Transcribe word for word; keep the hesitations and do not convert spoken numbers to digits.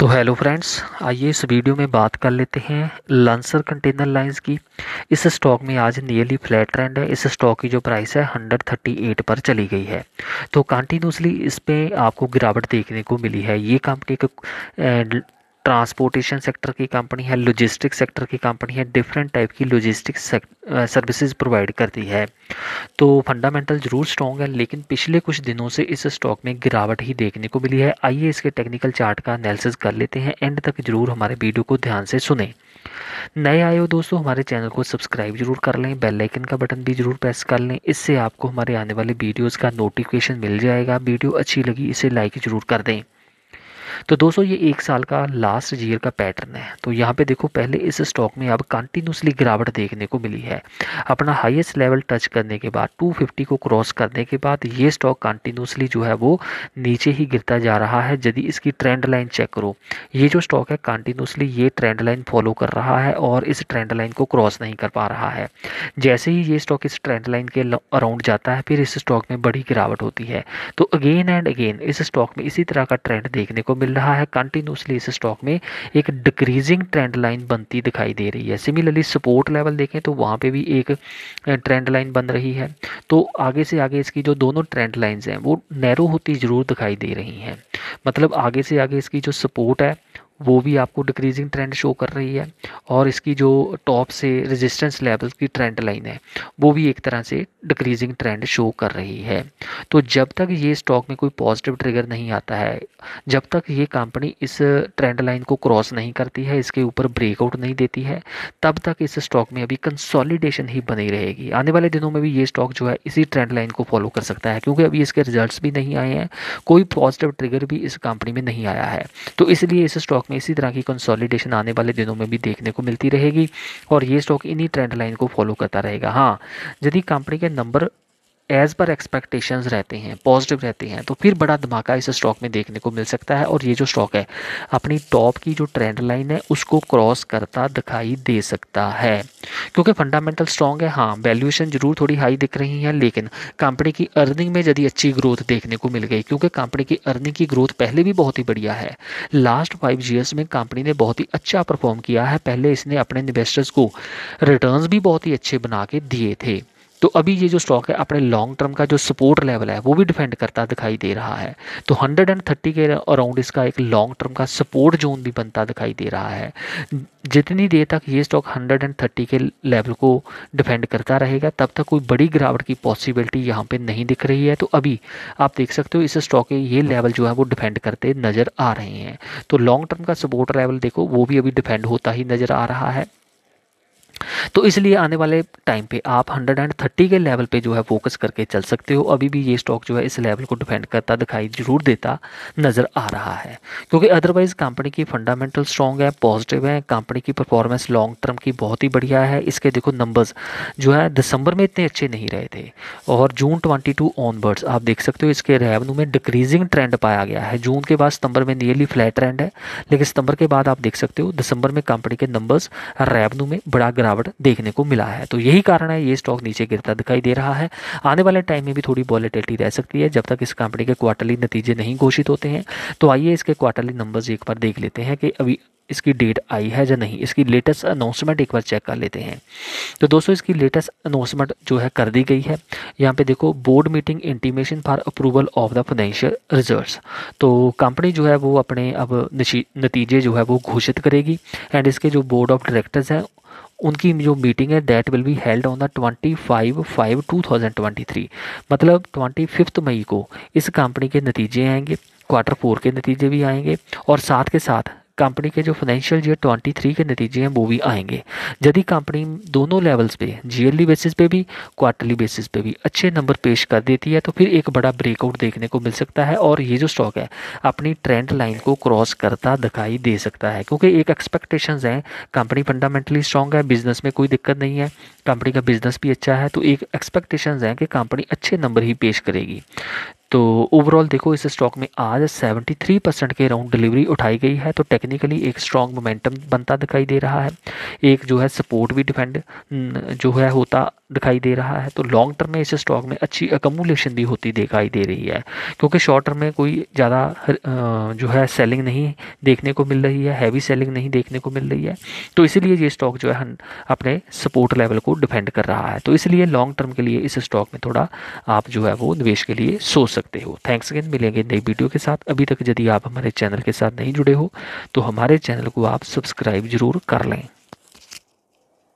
तो hello friends, आइए इस वीडियो में बात कर लेते हैं लांसर कंटेनर लाइंस की। इस स्टॉक में आज नियरली फ्लैट ट्रेंड है। इस स्टॉक की जो प्राइस है वन थर्टी एट पर चली गई है। तो कंटिन्यूसली इस पे आपको गिरावट देखने को मिली है। ये कंपनी एक ट्रांसपोर्टेशन सेक्टर की कंपनी है, लॉजिस्टिक्स सेक्टर की कंपनी है, डिफरेंट टाइप की लॉजिस्टिक्स सर्विसेज प्रोवाइड करती है। तो फंडामेंटल जरूर स्ट्रॉन्ग है, लेकिन पिछले कुछ दिनों से इस स्टॉक में गिरावट ही देखने को मिली है। आइए इसके टेक्निकल चार्ट का एनालिसिस कर लेते हैं। एंड तक जरूर हमारे वीडियो को ध्यान से सुने। नए आए हो दोस्तों, हमारे चैनल को सब्सक्राइब जरूर कर लें, बेल आइकन का बटन भी जरूर प्रेस कर लें। इससे आपको हमारे आने वाले वीडियोज़ का नोटिफिकेशन मिल जाएगा। वीडियो अच्छी लगी इसे लाइक जरूर कर दें। तो दोस्तों ये एक साल का लास्ट ईयर का पैटर्न है। तो यहाँ पे देखो, पहले इस स्टॉक में अब कंटिन्यूसली गिरावट देखने को मिली है। अपना हाईएस्ट लेवल टच करने के बाद टू फिफ्टी को क्रॉस करने के बाद ये स्टॉक कंटिन्यूसली जो है वो नीचे ही गिरता जा रहा है। यदि इसकी ट्रेंड लाइन चेक करो, ये जो स्टॉक है कंटिन्यूसली ये ट्रेंड लाइन फॉलो कर रहा है और इस ट्रेंड लाइन को क्रॉस नहीं कर पा रहा है। जैसे ही ये स्टॉक इस ट्रेंड लाइन के अराउंड जाता है, फिर इस स्टॉक में बड़ी गिरावट होती है। तो अगेन एंड अगेन इस स्टॉक में इसी तरह का ट्रेंड देखने को मिल रहा है। कंटिन्यूसली इस स्टॉक में एक डिक्रीजिंग ट्रेंड लाइन बनती दिखाई दे रही है। सिमिलरली सपोर्ट लेवल देखें तो वहां पे भी एक ट्रेंड लाइन बन रही है। तो आगे से आगे इसकी जो दोनों ट्रेंड लाइंस हैं वो नैरो होती जरूर दिखाई दे रही हैं। मतलब आगे से आगे इसकी जो सपोर्ट है वो भी आपको डिक्रीजिंग ट्रेंड शो कर रही है, और इसकी जो टॉप से रेजिस्टेंस लेवल की ट्रेंड लाइन है वो भी एक तरह से डिक्रीजिंग ट्रेंड शो कर रही है। तो जब तक ये स्टॉक में कोई पॉजिटिव ट्रिगर नहीं आता है, जब तक ये कंपनी इस ट्रेंड लाइन को क्रॉस नहीं करती है, इसके ऊपर ब्रेकआउट नहीं देती है, तब तक इस स्टॉक में अभी कंसोलिडेशन ही बनी रहेगी। आने वाले दिनों में भी ये स्टॉक जो है इसी ट्रेंड लाइन को फॉलो कर सकता है, क्योंकि अभी इसके रिजल्ट्स भी नहीं आए हैं, कोई पॉजिटिव ट्रिगर भी इस कंपनी में नहीं आया है। तो इसलिए इस स्टॉक में इसी तरह की कंसोलिडेशन आने वाले दिनों में भी देखने को मिलती रहेगी और ये स्टॉक इन्हीं ट्रेंड लाइन को फॉलो करता रहेगा। हाँ, यदि कंपनी के नंबर एज पर एक्सपेक्टेशंस रहते हैं, पॉजिटिव रहते हैं, तो फिर बड़ा धमाका इस स्टॉक में देखने को मिल सकता है और ये जो स्टॉक है अपनी टॉप की जो ट्रेंड लाइन है उसको क्रॉस करता दिखाई दे सकता है, क्योंकि फंडामेंटल स्ट्रॉन्ग है। हाँ, वैल्यूएशन जरूर थोड़ी हाई दिख रही है, लेकिन कंपनी की अर्निंग में यदि अच्छी ग्रोथ देखने को मिल गई, क्योंकि कंपनी की अर्निंग की ग्रोथ पहले भी बहुत ही बढ़िया है। लास्ट फाइव ईयर्स में कंपनी ने बहुत ही अच्छा परफॉर्म किया है। पहले इसने अपने इन्वेस्टर्स को रिटर्न्स भी बहुत ही अच्छे बना के दिए थे। तो अभी ये जो स्टॉक है अपने लॉन्ग टर्म का जो सपोर्ट लेवल है वो भी डिफेंड करता दिखाई दे रहा है। तो वन थर्टी के अराउंड इसका एक लॉन्ग टर्म का सपोर्ट जोन भी बनता दिखाई दे रहा है। जितनी देर तक ये स्टॉक वन थर्टी के लेवल को डिफेंड करता रहेगा, तब तक कोई बड़ी गिरावट की पॉसिबिलिटी यहाँ पे नहीं दिख रही है। तो अभी आप देख सकते हो इस स्टॉक के ये लेवल जो है वो डिफेंड करते नज़र आ रहे हैं। तो लॉन्ग टर्म का सपोर्ट लेवल देखो, वो भी अभी डिफेंड होता ही नज़र आ रहा है। तो इसलिए आने वाले टाइम पे आप वन थर्टी के लेवल पे जो है फोकस करके चल सकते हो। अभी भी ये स्टॉक जो है इस लेवल को डिफेंड करता दिखाई जरूर देता नज़र आ रहा है, क्योंकि अदरवाइज कंपनी की फंडामेंटल स्ट्रॉन्ग है, पॉजिटिव है, कंपनी की परफॉर्मेंस लॉन्ग टर्म की बहुत ही बढ़िया है। इसके देखो नंबर्स जो है दिसंबर में इतने अच्छे नहीं रहे थे, और जून ट्वेंटी टू ऑनवर्ड्स आप देख सकते हो इसके रेवेन्यू में डिक्रीजिंग ट्रेंड पाया गया है। जून के बाद सितंबर में नियरली फ्लैट ट्रेंड है, लेकिन सितंबर के बाद आप देख सकते हो दिसंबर में कंपनी के नंबर्स रेवेन्यू में बड़ा गिरावट देखने को मिला है। तो यही कारण है ये स्टॉक नीचे गिरता दिखाई दे रहा है। आने वाले टाइम में भी थोड़ी वॉलेटिलिटी रह सकती है जब तक इस कंपनी के क्वार्टरली नतीजे नहीं घोषित होते हैं। तो आइए इसके क्वार्टरली नंबर्स एक बार देख लेते हैं कि अभी इसकी डेट आई है या नहीं। इसकी लेटेस्ट अनाउंसमेंट एक बार चेक कर लेते हैं। तो दोस्तों इसकी लेटेस्ट अनाउंसमेंट जो है कर दी गई है। यहाँ पे देखो, board meeting intimation for approval of the financial results. तो कंपनी जो है वो अपने अब नतीजे जो है वो घोषित करेगी, एंड इसके जो बोर्ड ऑफ डायरेक्टर्स हैं उनकी जो मीटिंग है that will be held on the twenty five five two thousand twenty three. मतलब ट्वेंटी फिफ्थ मई को इस कंपनी के नतीजे आएंगे, क्वार्टर फोर के नतीजे भी आएंगे, और साथ के साथ कंपनी के जो फाइनेंशियल ईयर ट्वेंटी थ्री के नतीजे हैं वो भी आएंगे। यदि कंपनी दोनों लेवल्स पे, जीएलडी बेसिस पे भी, क्वार्टरली बेसिस पे भी अच्छे नंबर पेश कर देती है, तो फिर एक बड़ा ब्रेकआउट देखने को मिल सकता है और ये जो स्टॉक है अपनी ट्रेंड लाइन को क्रॉस करता दिखाई दे सकता है। क्योंकि एक एक्सपेक्टेशंस हैं, कंपनी फंडामेंटली स्ट्रॉन्ग है, बिजनेस में कोई दिक्कत नहीं है, कंपनी का बिजनेस भी अच्छा है, तो एक एक्सपेक्टेशंस हैं कि कंपनी अच्छे नंबर ही पेश करेगी। तो ओवरऑल देखो इस स्टॉक में आज तिहत्तर परसेंट के अराउंड डिलीवरी उठाई गई है, तो टेक्निकली एक स्ट्रॉन्ग मोमेंटम बनता दिखाई दे रहा है। एक जो है सपोर्ट भी डिफेंड जो है होता दिखाई दे रहा है। तो लॉन्ग टर्म में इस स्टॉक में अच्छी अकमुलेशन भी होती दिखाई दे रही है, क्योंकि शॉर्ट टर्म में कोई ज़्यादा जो है सेलिंग नहीं देखने को मिल रही है, हैवी सेलिंग नहीं देखने को मिल रही है। तो इसीलिए ये स्टॉक जो है अपने सपोर्ट लेवल को डिफेंड कर रहा है। तो इसलिए लॉन्ग टर्म के लिए इस स्टॉक में थोड़ा आप जो है वो निवेश के लिए सोच सकते हो। थैंक्स अगेन, मिलेंगे नई वीडियो के साथ। अभी तक यदि आप हमारे चैनल के साथ नहीं जुड़े हो तो हमारे चैनल को आप सब्सक्राइब जरूर कर लें।